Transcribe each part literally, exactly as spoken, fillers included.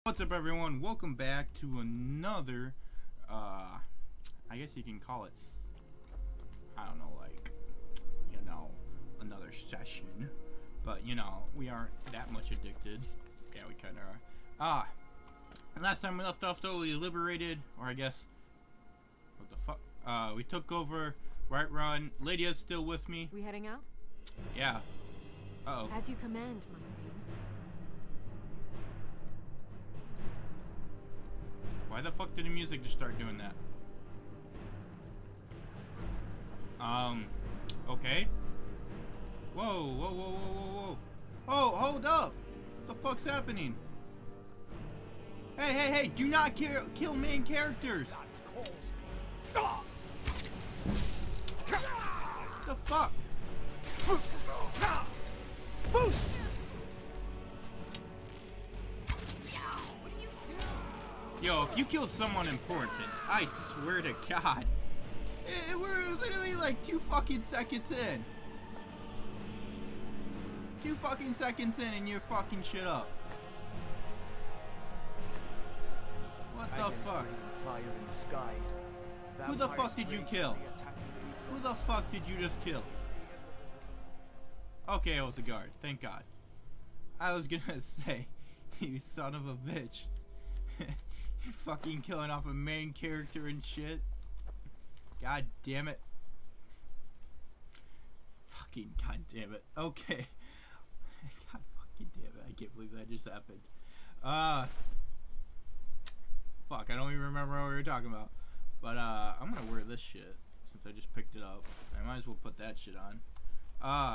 What's up, everyone? Welcome back to another, uh, I guess you can call it, I don't know, like, you know, another session. But, you know, we aren't that much addicted. Yeah, we kind of are. Ah, last time we left off, though, we liberated, or I guess, what the fuck? Uh, we took over Whiterun. Lydia's still with me. We heading out? Yeah. Uh oh. As you command, my thane. Why the fuck did the music just start doing that? Um, okay. Whoa, whoa, whoa, whoa, whoa, whoa. Oh, hold up! What the fuck's happening? Hey, hey, hey, do not kill, kill main characters! What the fuck? Yo, if you killed someone important, I swear to God, it, we're literally like two fucking seconds in. Two fucking seconds in and you're fucking shit up. What the fuck? Fire in the sky. Who the fuck did you kill? Who the fuck did you just kill? Okay, it was a guard. Thank God. I was gonna say, you son of a bitch. You're fucking killing off a main character and shit. God damn it. Fucking god damn it. Okay. God fucking damn it. I can't believe that just happened. Uh. Fuck, I don't even remember what we were talking about. But, uh, I'm gonna wear this shit since I just picked it up. I might as well put that shit on. Uh.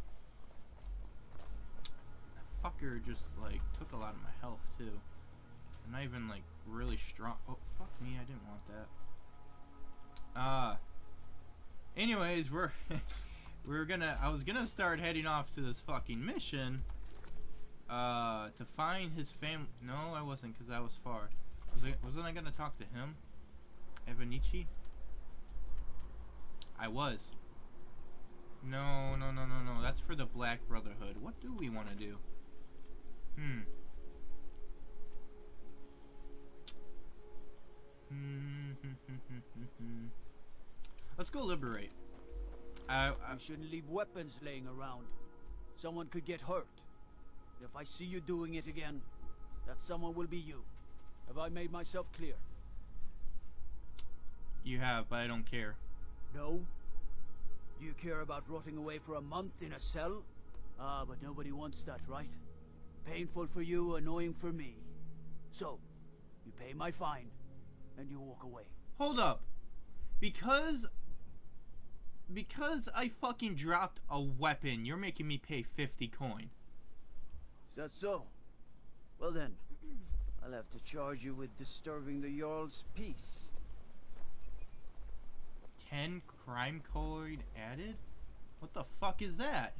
That fucker just, like, took a lot of my health, too. I'm not even, like, really strong. Oh, fuck me, I didn't want that. Uh, anyways, we're, we're gonna, I was gonna start heading off to this fucking mission, uh, to find his fam. No, I wasn't, because I was far. Was I, wasn't I gonna talk to him? Evanichi? I was. No, no, no, no, no, that's for the Black Brotherhood. What do we want to do? Hmm. Let's go liberate. I, I, you shouldn't leave weapons laying around. Someone could get hurt. If I see you doing it again, that someone will be you. Have I made myself clear? You have, but I don't care. No? Do you care about rotting away for a month in a cell? Ah, but nobody wants that, right? Painful for you, annoying for me. So, you pay my fine, and you walk away. Hold up. Because... Because I fucking dropped a weapon, you're making me pay fifty coin. Is that so? Well then, I'll have to charge you with disturbing the Jarl's peace. ten crime code added? What the fuck is that?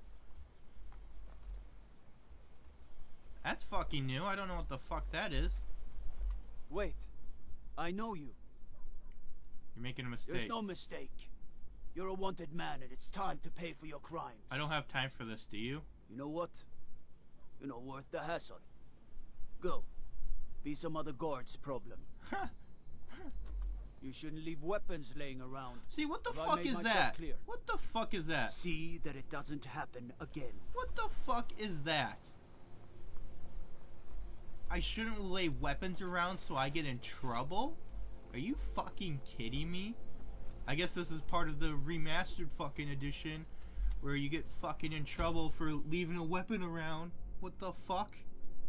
That's fucking new. I don't know what the fuck that is. Wait. I know you. You're making a mistake. There's no mistake. You're a wanted man and it's time to pay for your crimes. I don't have time for this, do you? You know what? You're not worth the hassle. Go. Be some other guard's problem. You shouldn't leave weapons laying around. See, what the Have fuck is that? Clear? What the fuck is that? See that it doesn't happen again. What the fuck is that? I shouldn't lay weapons around so I get in trouble? Are you fucking kidding me? I guess this is part of the remastered fucking edition where you get fucking in trouble for leaving a weapon around. What the fuck?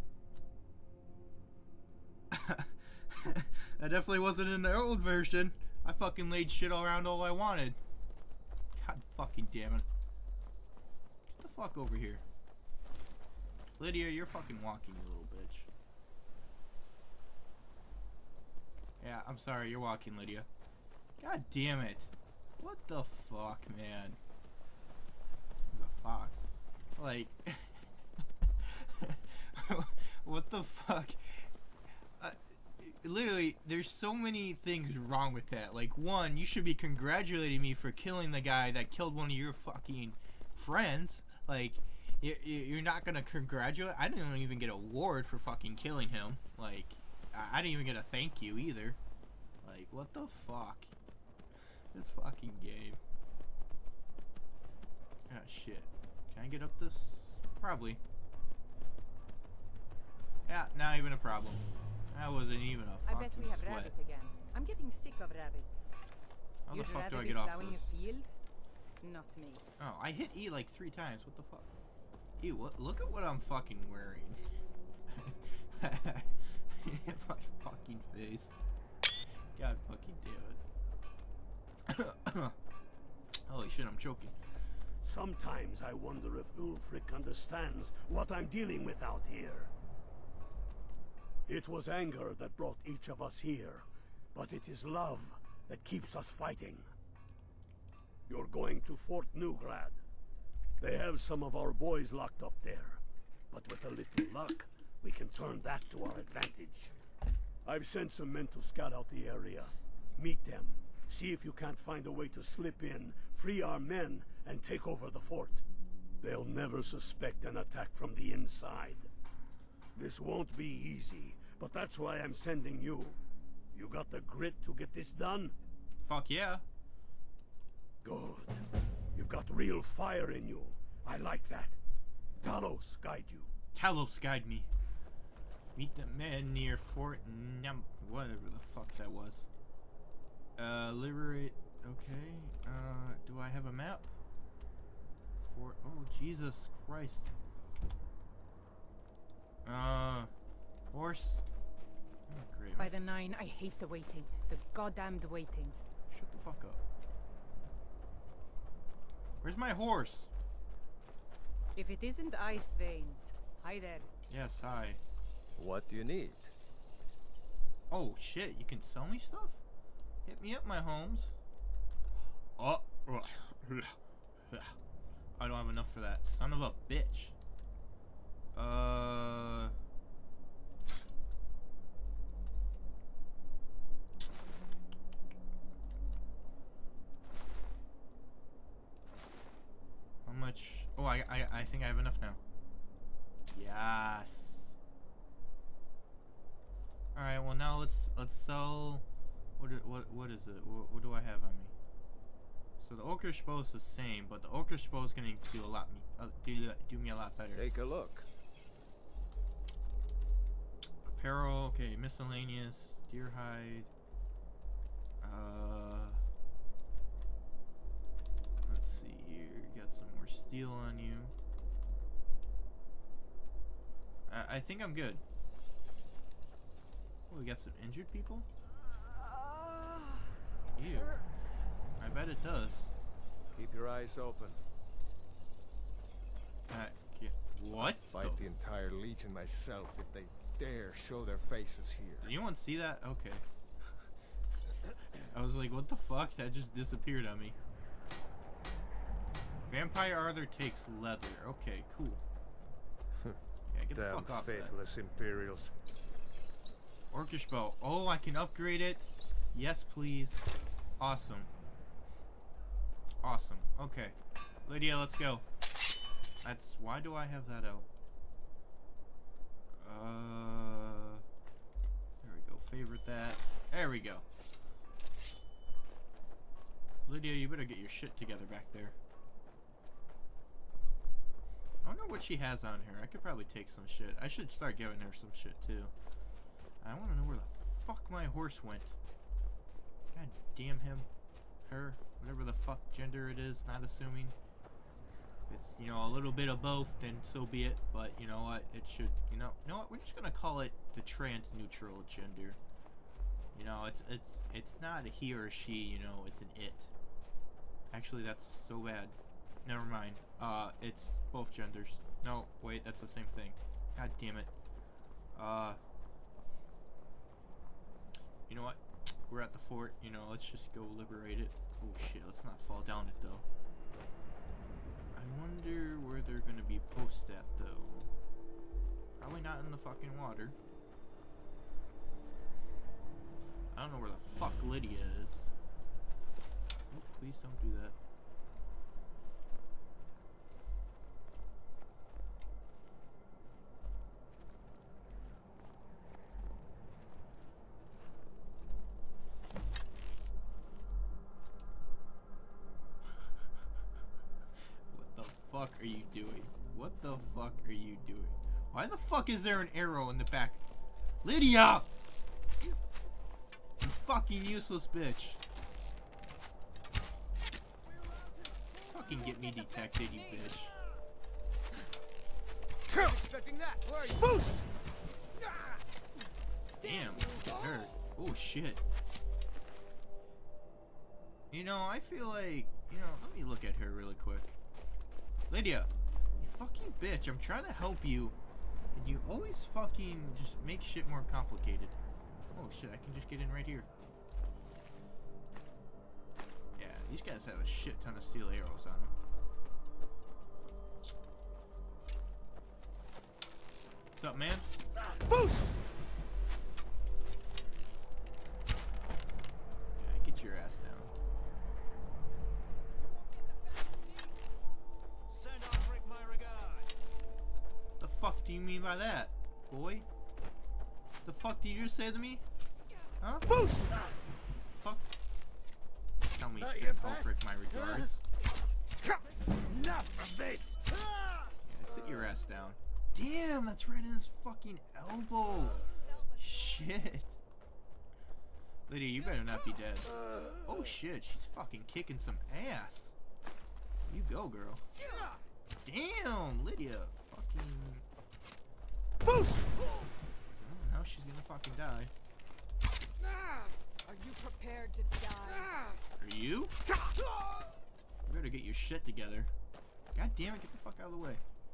That definitely wasn't in the old version. I fucking laid shit around all I wanted. God fucking damn it. Get the fuck over here. Lydia, you're fucking walking, you little bitch. Yeah, I'm sorry, you're walking, Lydia. God damn it. What the fuck, man? There's a fox. Like... what the fuck? Uh, literally, there's so many things wrong with that. Like, one, you should be congratulating me for killing the guy that killed one of your fucking friends. Like, you, you, you're not gonna congratulate. I didn't even get an award for fucking killing him. Like, I, I didn't even get a thank you either. Like, what the fuck? This fucking game. Ah, shit. Can I get up this? Probably. Yeah, not even a problem. That wasn't even a I fucking bet we have sweat. rabbit again. I'm getting sick of rabbit. How the You'd fuck do rather I be get off plowing this? a field? Not me. Oh, I hit E like three times. What the fuck? Ew, what, look at what I'm fucking wearing. My fucking face. God fucking damn it. Holy shit, I'm choking. Sometimes I wonder if Ulfric understands what I'm dealing with out here. It was anger that brought each of us here, but it is love that keeps us fighting. You're going to Fort Newgrad. They have some of our boys locked up there, but with a little luck, we can turn that to our advantage. I've sent some men to scout out the area. Meet them. See if you can't find a way to slip in, free our men, and take over the fort. They'll never suspect an attack from the inside. This won't be easy, but that's why I'm sending you. You got the grit to get this done? Fuck yeah. Good. You've got real fire in you. I like that. Talos guide you. Talos guide me. Meet the men near Fort Num... whatever the fuck that was. Uh, liberate... okay. Uh, do I have a map? Fort... oh, Jesus Christ. Uh, horse? Oh, great. By the nine, I hate the waiting. The goddamned waiting. Shut the fuck up. Where's my horse? If it isn't ice veins. Hi there. Yes, hi. What do you need? Oh shit, you can sell me stuff? Hit me up, my homes. Oh, I don't have enough for that. Son of a bitch. Uh... How much? Oh, I, I, I think I have enough now. Yes. All right. Well, now let's let's sell. What i- what what is it? What, what do I have on me? So the ochre spell is the same, but the ochre spell is gonna do a lot me uh, do do me a lot better. Take a look. Apparel. Okay. Miscellaneous. Deer hide. Uh. Let's see here. Got some more steel on you. I, I think I'm good. Oh, we got some injured people? Ew. I bet it does. Keep your eyes open. Uh, get, what? I'll fight the- the entire legion myself if they dare show their faces here. Did anyone see that? Okay. I was like, what the fuck? That just disappeared on me. Vampire Arthur takes leather. Okay, cool. Yeah, get the Damn fuck off that. faithless Imperials. Orcish bow. Oh, I can upgrade it. Yes, please. Awesome. Awesome. Okay. Lydia, let's go. That's... why do I have that out? Uh... There we go. Favorite that. There we go. Lydia, you better get your shit together back there. I don't know what she has on her. I could probably take some shit. I should start giving her some shit too. I want to know where the fuck my horse went. God damn him. Her. Whatever the fuck gender it is. Not assuming. If it's, you know, a little bit of both, then so be it. But, you know what? It should, you know, you know what? We're just going to call it the trans-neutral gender. You know, it's, it's, it's not a he or she, you know, it's an it. Actually, that's so bad. Never mind. Uh, it's both genders. No, wait, that's the same thing. God damn it. Uh, you know what? We're at the fort. You know, let's just go liberate it. Oh shit, let's not fall down it though. I wonder where they're gonna be posted at though. Probably not in the fucking water. I don't know where the fuck Lydia is. Oh, please don't do that. fuck are you doing? What the fuck are you doing? Why the fuck is there an arrow in the back? Lydia! You fucking useless bitch. Fucking get me detected, you bitch. I'm expecting that. Where are you? Boost! Damn, that hurt. Oh shit. You know, I feel like, you know, let me look at her really quick. Lydia, you fucking bitch, I'm trying to help you, and you always fucking just make shit more complicated. Oh shit, I can just get in right here. Yeah, these guys have a shit ton of steel arrows on them. What's up, man? Boost! Yeah, get your ass down. Send Osric my regard. The fuck do you mean by that, boy? The fuck did you just say to me? Huh? Boost! Fuck. Tell me, Not send your Ulfric best. my regards. Enough of this! Yeah, sit your ass down. Damn, that's right in his fucking elbow. Shit. Lydia, you better not be dead. Oh shit, she's fucking kicking some ass. You go, girl. Damn, Lydia. Fucking. Boost! Oh, now she's gonna fucking die. Are you prepared to die? Are you? You better get your shit together. God damn it, get the fuck out of the way.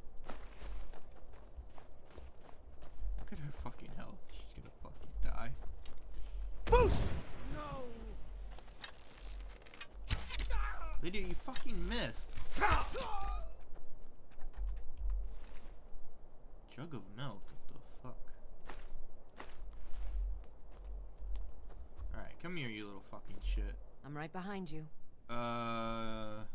Look at her fucking health. She's gonna fucking die. Boost! No! Lydia, you fucking missed. Jug of milk. What the fuck? Alright, come here, you little fucking shit. I'm right behind you. Uh.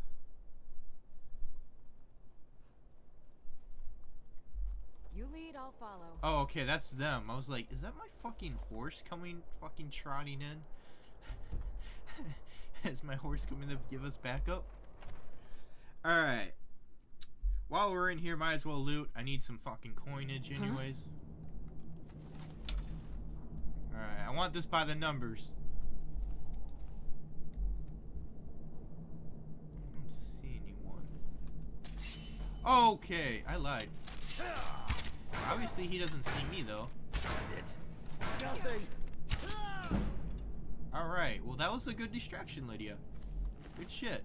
You lead, I'll follow. Oh, okay, that's them. I was like, is that my fucking horse coming, fucking trotting in? Is my horse coming to give us backup? Alright. While we're in here, might as well loot. I need some fucking coinage anyways. Alright, I want this by the numbers. I don't see anyone. Okay, I lied. Obviously he doesn't see me though. It's nothing. Alright, well that was a good distraction, Lydia. Good shit.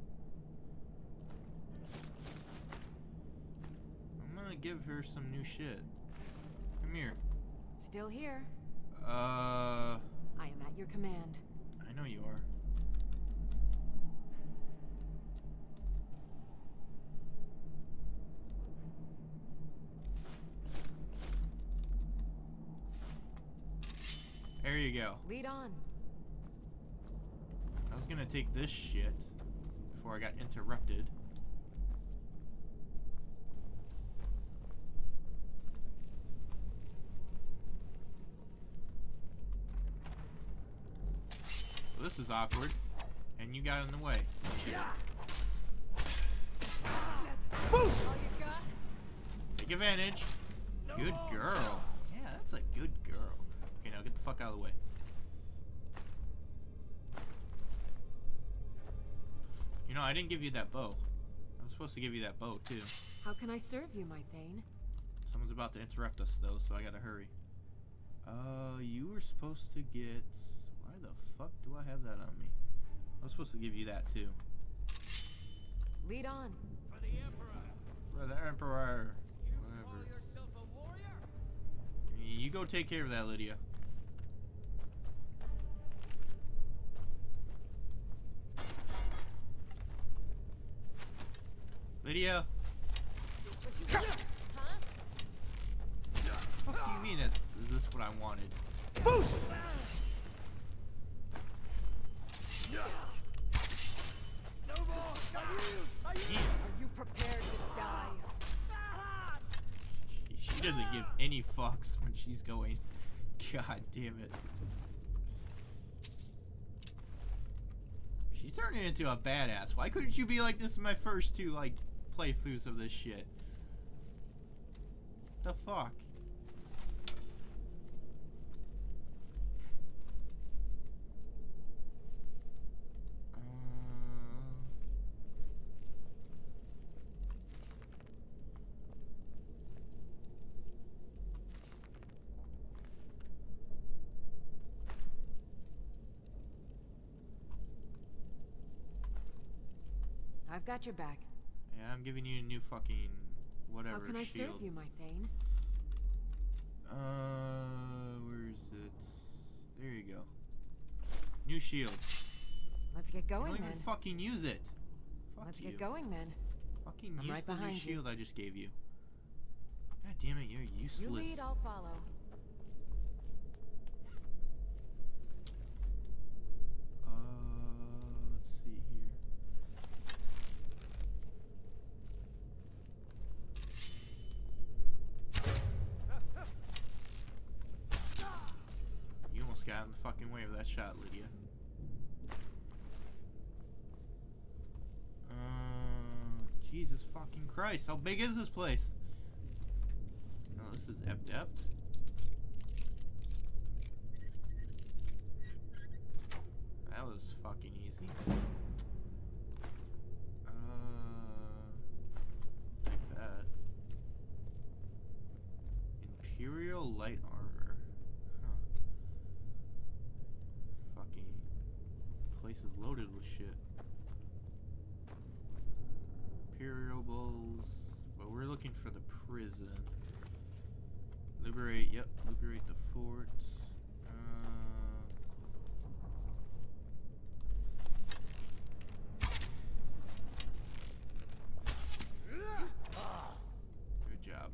I'm gonna give her some new shit. Come here. Still here. Uh, I am at your command. I know you are. There you go. Lead on. I was gonna take this shit before I got interrupted. Well, this is awkward. And you got in the way. Shit. That's Boost! all you got? Take advantage. Good girl. Yeah, that's a good girl. Okay, now get the fuck out of the way. You know, I didn't give you that bow. I was supposed to give you that bow, too. How can I serve you, my Thane? Someone's about to interrupt us, though, so I gotta hurry. Uh, you were supposed to get... Why the fuck do I have that on me? I was supposed to give you that, too. Lead on. For the Emperor. For the Emperor. You Whatever. call yourself a warrior? You go take care of that, Lydia. Lydia! This what you want? Huh? What do you mean that's, is this what I wanted? Boost! No more! I yield! I yield! Damn, Are you prepared to die? she, she doesn't give any fucks when she's going. God damn it. She's turning into a badass. Why couldn't you be like this in my first two, like, playthroughs of this shit. The fuck? Uh... I've got your back. Yeah, I'm giving you a new fucking whatever How can I shield. serve you, my Thane? Uh, where is it? There you go. New shield. Let's get I going don't then. even fucking use it. Fuck Let's you. get going then. Fucking I'm use right the new behind you. shield I just gave you. God damn it, you're useless. You lead, I'll follow. Uh, let's see here. You almost got in the fucking way of that shot, Lydia. Uh, Jesus fucking Christ, how big is this place? Oh, this is Ep-Dep. That was fucking easy. Uh, like that. Imperial light armor. Huh. Fucking place is loaded with shit. Imperial bowls. But we're looking for the prison. Liberate, yep, liberate the fort. Uh, Good job.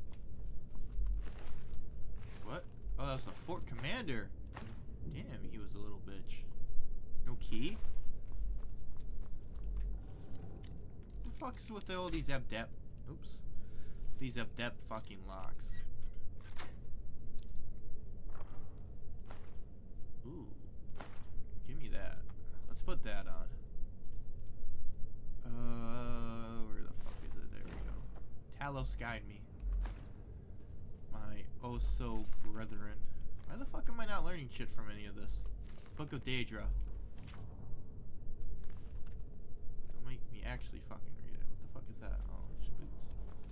What? Oh, that was the fort commander. Damn, he was a little bitch. No key? What the fuck's with all these Ep-Dep? Oops. These Ep-Dep fucking locks. Ooh. Give me that. Let's put that on. Uh, where the fuck is it? There we go. Talos, guide me. My oh so brethren. Why the fuck am I not learning shit from any of this? Book of Daedra. Don't make me actually fucking read it. What the fuck is that? Oh, it's just boots.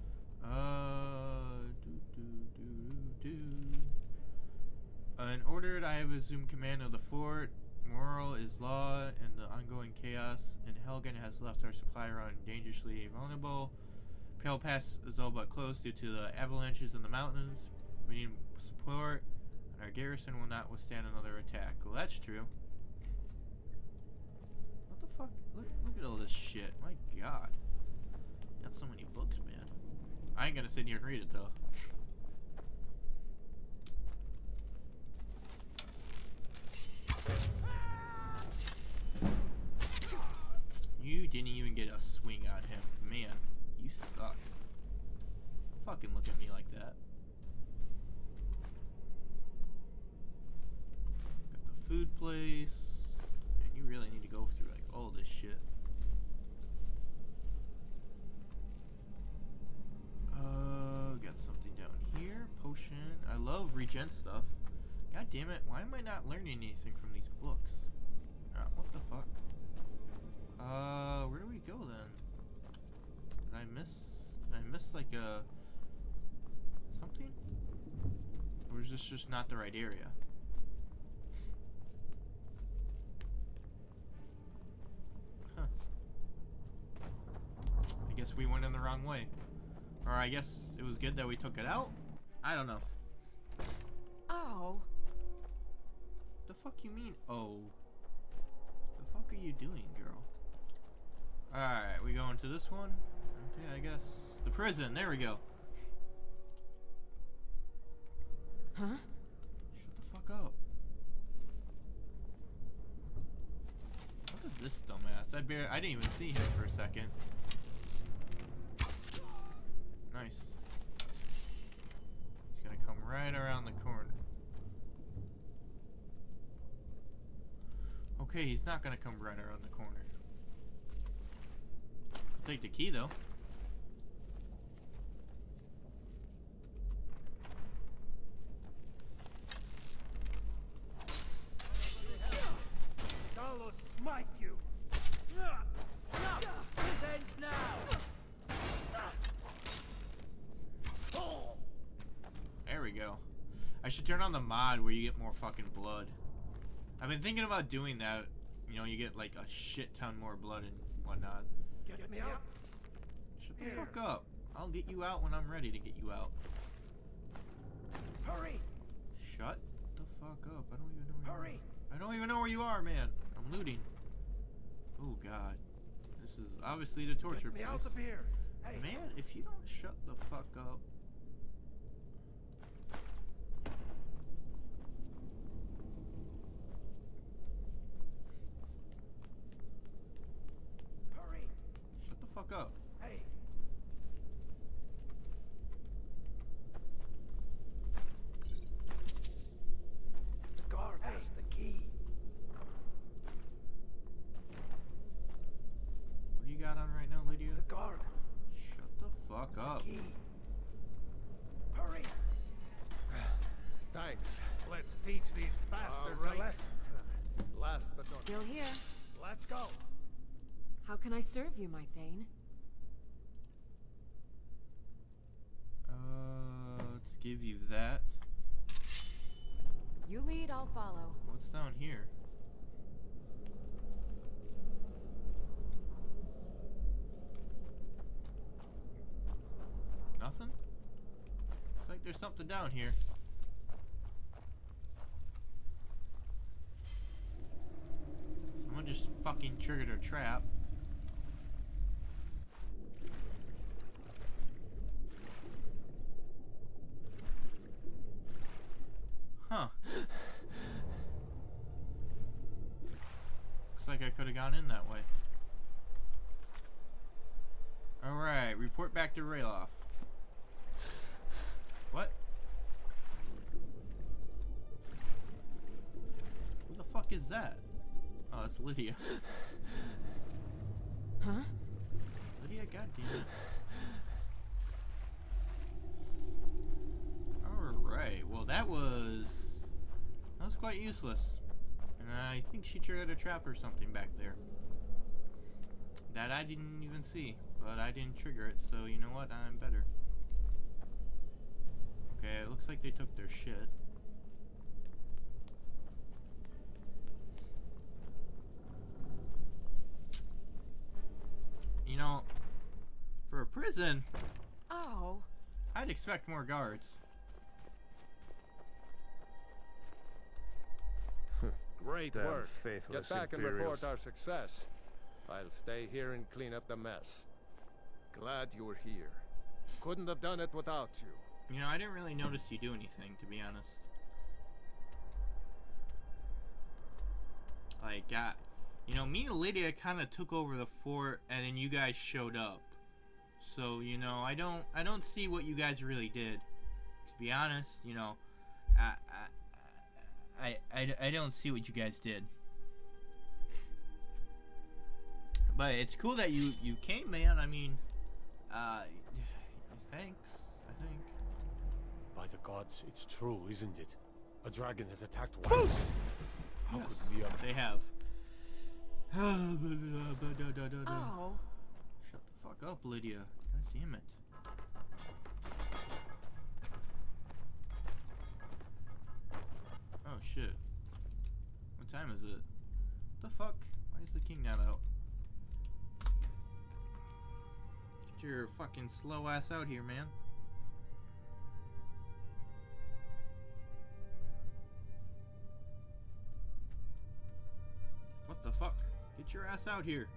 Uh, do do do do do. Uh, in order that I have assumed command of the fort. Moral is law, and the ongoing chaos in Helgen has left our supply run dangerously vulnerable. Pale Pass is all but closed due to the avalanches in the mountains. We need support, and our garrison will not withstand another attack. Well, that's true. What the fuck? Look, look at all this shit. My god. Got so many books, man. I ain't gonna sit here and read it, though. You didn't even get a swing on him. Man, you suck. Don't fucking look at me like that. Got the food place. Man, you really need to go through like all this shit. Uh, got something down here. Potion. I love regen stuff. God damn it, why am I not learning anything from these books? Uh, what the fuck? Uh, where do we go then? Did I miss? Did I miss like a something? Or is this just not the right area? Huh. I guess we went in the wrong way. Or I guess it was good that we took it out? I don't know. Oh. The fuck you mean, oh? The fuck are you doing, girl? Alright, we going to this one? Okay, I guess. The prison, there we go. Huh? Shut the fuck up. What is this dumbass? I bar- I didn't even see him for a second. Nice. He's gonna come right around the corner. Okay, he's not gonna come right around the corner. I'll take the key though. should turn on the mod where you get more fucking blood. I've been thinking about doing that. You know, you get like a shit ton more blood and whatnot. Get me out. Shut the fuck up. I'll get you out when I'm ready to get you out. Hurry. Shut the fuck up. I don't even know where Hurry. you are. I don't even know where you are, man. I'm looting. Oh god. This is obviously the torture Get me place. out of here. Hey. Man, if you don't shut the fuck up. Hurry. Shut the fuck up. Hey. The guard has the key. What do you got on right now, Lydia? The guard. Shut the fuck The up. key. Hurry. Thanks. Let's teach these bastards right. a lesson. Last but not Still here. Let's go. How can I serve you, my Thane? Uh, let's give you that. You lead, I'll follow. What's down here? Nothing? Looks like there's something down here. Someone just fucking triggered a trap. Huh. Looks like I could have gone in that way. Alright, report back to Ralof. What? Who the fuck is that? Oh, it's Lydia. Huh? Lydia, goddamn. Alright, well that was... That was quite useless. And I think she triggered a trap or something back there. That I didn't even see. But I didn't trigger it, so you know what? I'm better. Okay, it looks like they took their shit. You know, for a prison, Oh. I'd expect more guards. Great Damn work. faithless Get back and Imperials. report our success. I'll stay here and clean up the mess. Glad you were here. Couldn't have done it without you. You know, I didn't really notice you do anything, to be honest. Like, uh, you know, me and Lydia kind of took over the fort, and then you guys showed up. So, you know, I don't, I don't see what you guys really did. To be honest, you know, I, I, I, I, I don't see what you guys did. But it's cool that you, you came, man. I mean, uh, thanks, I think. By the gods, it's true, isn't it? A dragon has attacked White. How Yes, could we have... they have. Oh. Shut the fuck up, Lydia. God damn it. Oh shit. What time is it? What the fuck? Why is the king not out? Get your fucking slow ass out here, man. What the fuck? Get your ass out here.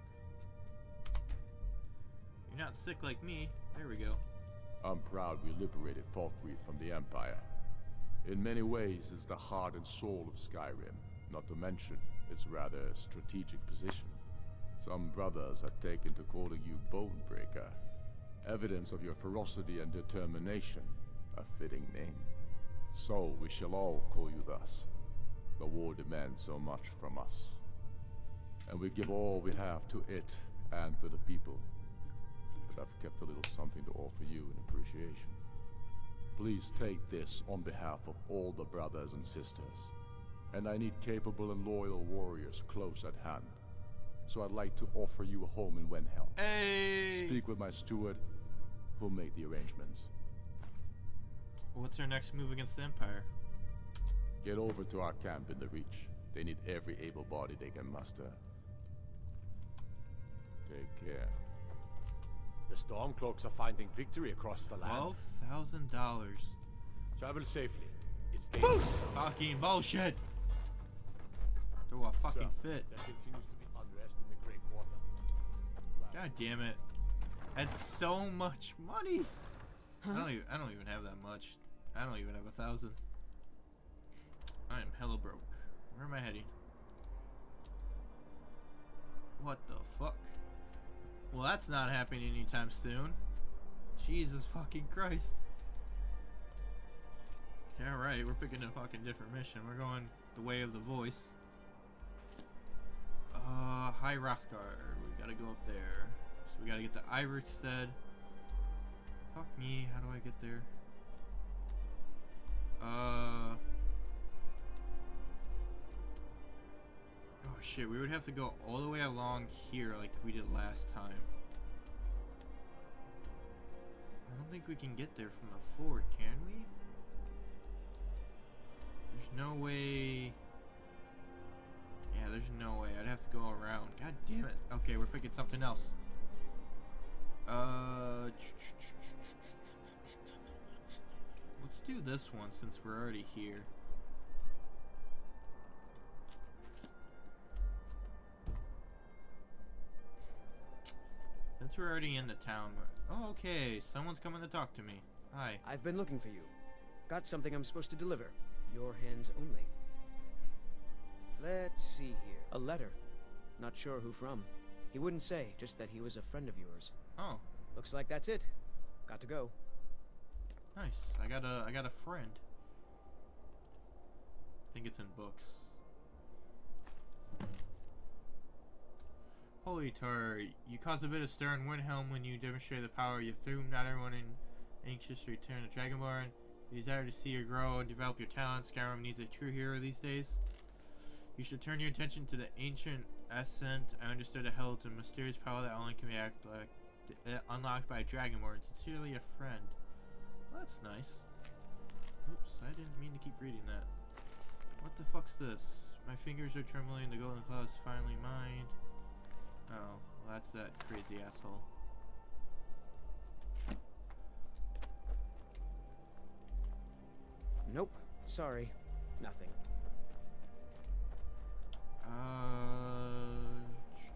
You're not sick like me. There we go. I'm proud we liberated Falkreath from the Empire. In many ways, it's the heart and soul of Skyrim, not to mention its rather strategic position. Some brothers have taken to calling you Bonebreaker, evidence of your ferocity and determination, a fitting name. So we shall all call you thus. The war demands so much from us, and we give all we have to it and to the people. But I've kept a little something to offer you in appreciation. Please take this on behalf of all the brothers and sisters. And I need capable and loyal warriors close at hand. So I'd like to offer you a home in Wenhelm. Hey! Speak with my steward, who'll make the arrangements. What's our next move against the Empire? Get over to our camp in the Reach. They need every able body they can muster. Take care. The Stormcloaks are finding victory across the land. Twelve thousand dollars. Travel safely. It's dangerous. Fucking bullshit. Throw a fucking Sir, fit. there continues to be unrest in the Grey Quarter. God damn it. That's so much money. Huh? I don't even I don't even have that much. I don't even have a thousand. I am hella broke. Where am I heading? What the fuck? Well, that's not happening anytime soon. Jesus fucking Christ. Yeah, right, we're picking a fucking different mission. We're going the way of the voice. Uh, High Rothgard. We gotta go up there. So we gotta get to Iverstead. Fuck me, how do I get there? Uh... Oh shit, we would have to go all the way along here like we did last time. I don't think we can get there from the fort, can we? There's no way... Yeah, there's no way. I'd have to go around. God damn it. Okay, we're picking something else. Uh... Let's do this one since we're already here. Since we're already in the town. Oh, okay. Someone's coming to talk to me. Hi. I've been looking for you. Got something I'm supposed to deliver. Your hands only. Let's see here. A letter. Not sure who from. He wouldn't say, just that he was a friend of yours. Oh. Looks like that's it. Got to go. Nice. I got a I got a friend. I think it's in books. Holy Tar, you caused a bit of stir in Windhelm when you demonstrated the power of your Thuum. Not everyone is anxious to return to Dragonborn. You desire to see you grow and develop your talent. Skyrim needs a true hero these days. You should turn your attention to the ancient Ascent. I understood a hell to a mysterious power that only can be act like, uh, unlocked by a Dragonborn. Sincerely, a friend. Well, that's nice. Oops, I didn't mean to keep reading that. What the fuck's this? My fingers are trembling. The golden cloud is finally mine. Oh, well, that's that crazy asshole. Nope. Sorry. Nothing. Uh,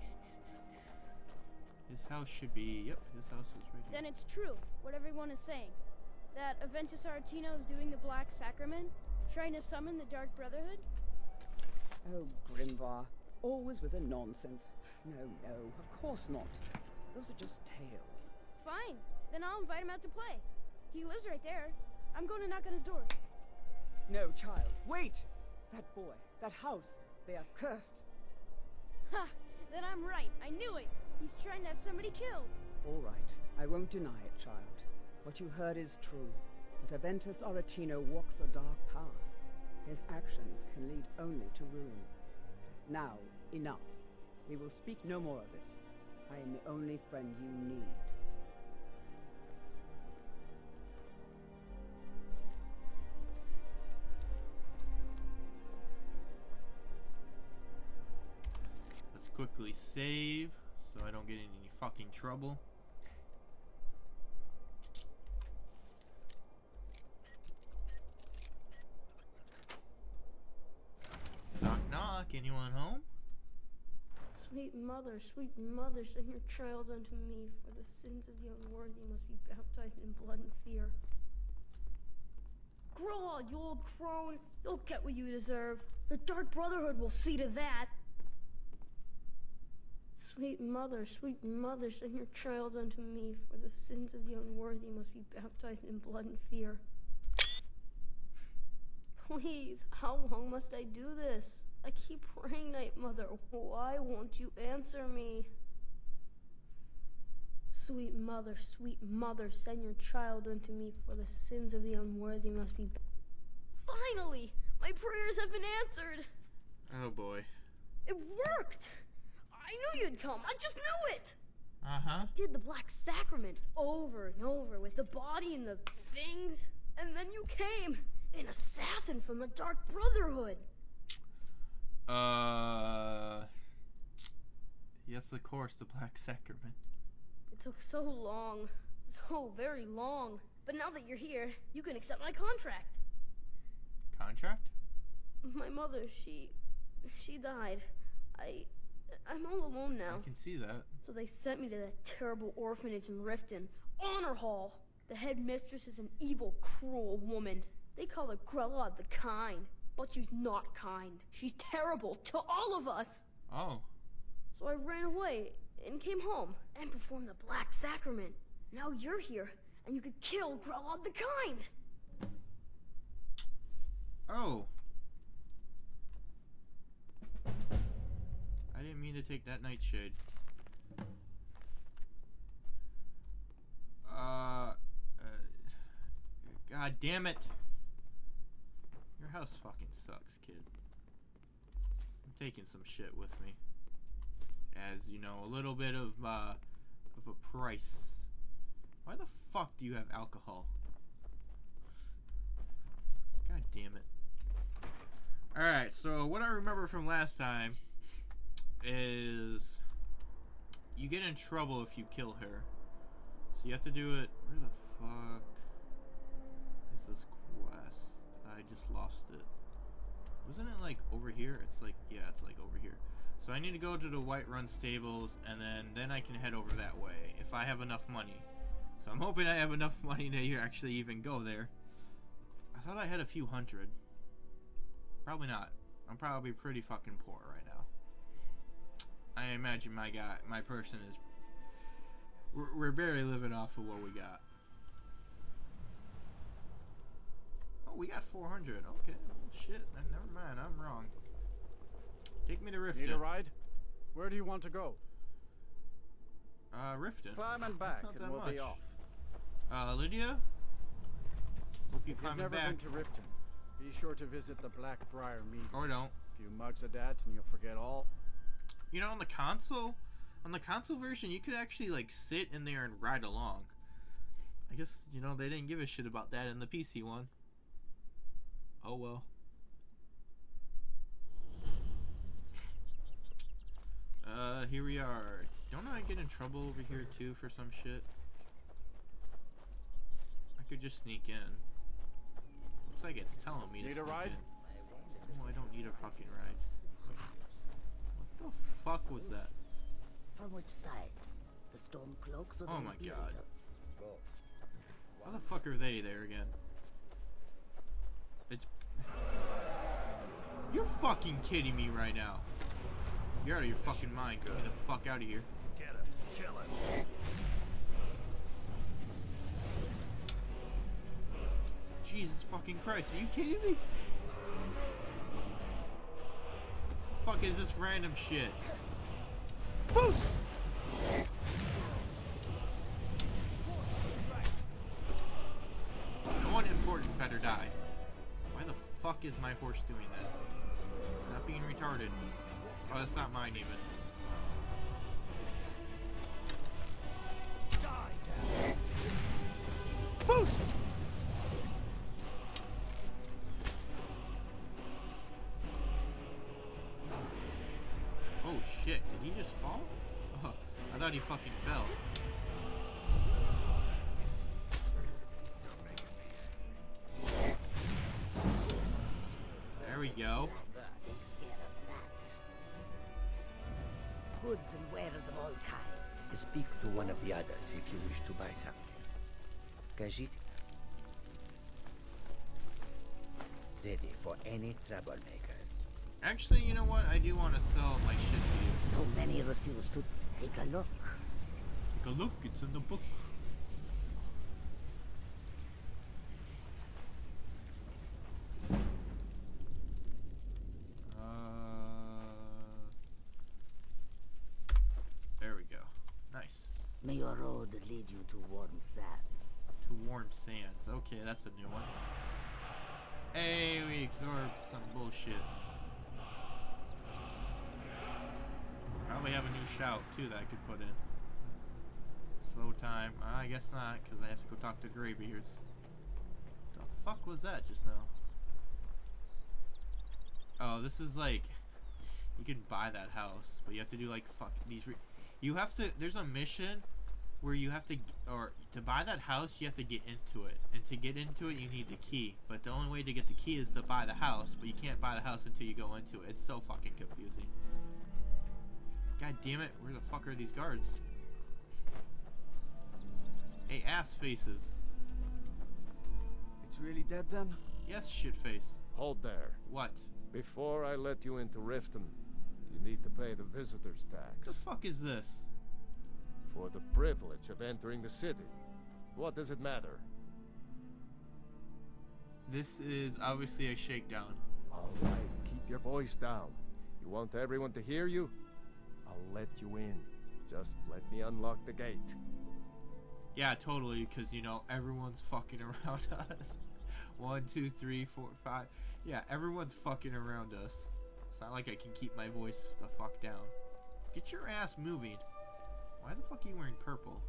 his house should be. Yep, his house is right here. Then it's true, what everyone is saying. That Aventus Aretino is doing the Black Sacrament, trying to summon the Dark Brotherhood? Oh, Grimvar. Always with the nonsense. No, no, of course not. Those are just tales. Fine. Then I'll invite him out to play. He lives right there. I'm going to knock on his door. No, child. Wait! That boy, that house, they are cursed. Ha! Then I'm right. I knew it. He's trying to have somebody killed. All right. I won't deny it, child. What you heard is true. But Aventus Aretino walks a dark path. His actions can lead only to ruin. Now, enough. We will speak no more of this. I am the only friend you need. Let's quickly save so I don't get in any fucking trouble. Knock knock, anyone home? Sweet mother, sweet mother, send your child unto me, for the sins of the unworthy must be baptized in blood and fear. Grow on, you old crone. You'll get what you deserve. The Dark Brotherhood will see to that. Sweet mother, sweet mother, send your child unto me, for the sins of the unworthy must be baptized in blood and fear. Please, how long must I do this? I keep praying, Night Mother. Why won't you answer me? Sweet mother, sweet mother, send your child unto me, for the sins of the unworthy must be... Finally! My prayers have been answered! Oh boy. It worked! I knew you'd come! I just knew it! Uh-huh. I did the Black Sacrament over and over with the body and the things, and then you came, An assassin from the Dark Brotherhood. Uh... Yes, of course, the Black Sacrament. It took so long. So very long. But now that you're here, you can accept my contract. Contract? My mother, she... she died. I... I'm all alone now. I can see that. So they sent me to that terrible orphanage in Riften. Honor Hall. The headmistress is an evil, cruel woman. They call her Grella the Kind. But she's not kind. She's terrible to all of us. Oh. So I ran away and came home and performed the Black Sacrament. Now you're here, and you could kill Grella the Kind. Oh. I didn't mean to take that nightshade. Uh, uh, God damn it. Your house fucking sucks, kid. I'm taking some shit with me. As, you know, a little bit of, uh, of a price. Why the fuck do you have alcohol? God damn it. Alright, so what I remember from last time is you get in trouble if you kill her. So you have to do it. Where the fuck is this quest? I just lost it. Wasn't it like over here? It's like, yeah, it's like over here. So I need to go to the Whiterun stables, and then then I can head over that way if I have enough money. So I'm hoping I have enough money to actually even go there. I thought I had a few hundred. Probably not. I'm probably pretty fucking poor right now. I imagine my guy, my person is. We're, we're barely living off of what we got. Oh, we got four hundred. Okay. Oh, shit. Never mind. I'm wrong. Take me to Riften. Need a ride? Where do you want to go? Uh, Riften. Climb and back, That's not and that we'll much. be off. Uh, Lydia? Hope you If climb you've never back. been to Riften, be sure to visit the Blackbriar Mead. Or don't. A few mugs of that, and you'll forget all. You know, on the console, on the console version, you could actually like sit in there and ride along. I guess, you know, they didn't give a shit about that in the P C one. Oh well. Uh, here we are. Don't I get in trouble over here too for some shit? I could just sneak in. Looks like it's telling me to Need a sneak ride? in. No, I don't need a fucking ride. What the fuck was that? From which side? The Stormcloaks or the Oh my god. Imperials? How the fuck are they there again? It's... You're fucking kidding me right now. You're out of your fucking mind. Get the fuck out of here. Get him. Kill him. Jesus fucking Christ. Are you kidding me? The fuck is this random shit? Boost! No one important better die. Why the fuck is my horse doing that? Stop being retarded. Oh, that's not mine even. Boost! Oh shit, did he just fall? Oh, I thought he fucking fell. There we go. Takes care of that. Goods and wares of all kinds. Speak to one of the others if you wish to buy something. Khajiit? Ready for any troublemakers. Actually, you know what? I do want to sell my shit to you. So many refuse to take a look. Take a look, it's in the book. There we go. Nice. May your road lead you to warm sands. To warm sands. Okay, that's a new one. Hey, we absorbed some bullshit. Probably have a new shout too that I could put in. Slow time. Uh, I guess not, because I have to go talk to Greybeards. The fuck was that just now? No, this is like, you can buy that house, but you have to do like fuck these. Re you have to. There's a mission where you have to, or to buy that house, you have to get into it, and to get into it, you need the key. But the only way to get the key is to buy the house, but you can't buy the house until you go into it. It's so fucking confusing. God damn it! Where the fuck are these guards? Hey, ass faces. It's really dead then? Yes, shit face. Hold there. What? Before I let you into Riften, you need to pay the visitor's tax. The fuck is this? For the privilege of entering the city. What does it matter? This is obviously a shakedown. Alright, keep your voice down. You want everyone to hear you? I'll let you in. Just let me unlock the gate. Yeah, totally, because, you know, everyone's fucking around us. One, two, three, four, five. Yeah, everyone's fucking around us. It's not like I can keep my voice the fuck down. Get your ass moving. Why the fuck are you wearing purple?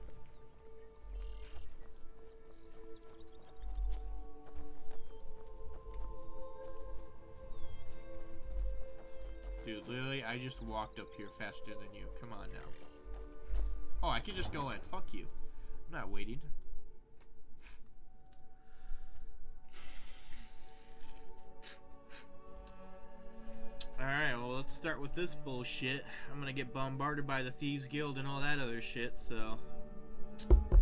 Dude, literally, I just walked up here faster than you. Come on now. Oh, I can just go in. Fuck you. I'm not waiting. Alright, well, let's start with this bullshit. I'm gonna get bombarded by the Thieves Guild and all that other shit, so...